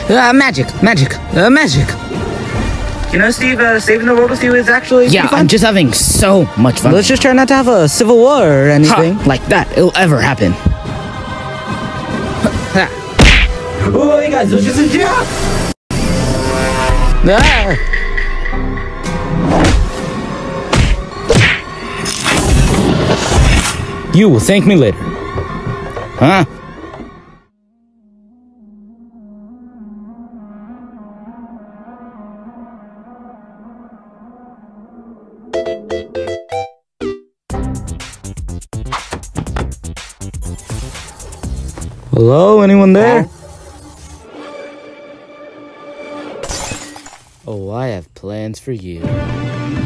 Magic. You know, Steve, saving the world with you is actually Yeah, fun. I'm just having so much fun. Let's just try not to have a civil war or anything. Like that, it'll ever happen. Oh, hey guys, let's just enjoy. You will thank me later. Huh? Hello, anyone there? Oh, I have plans for you.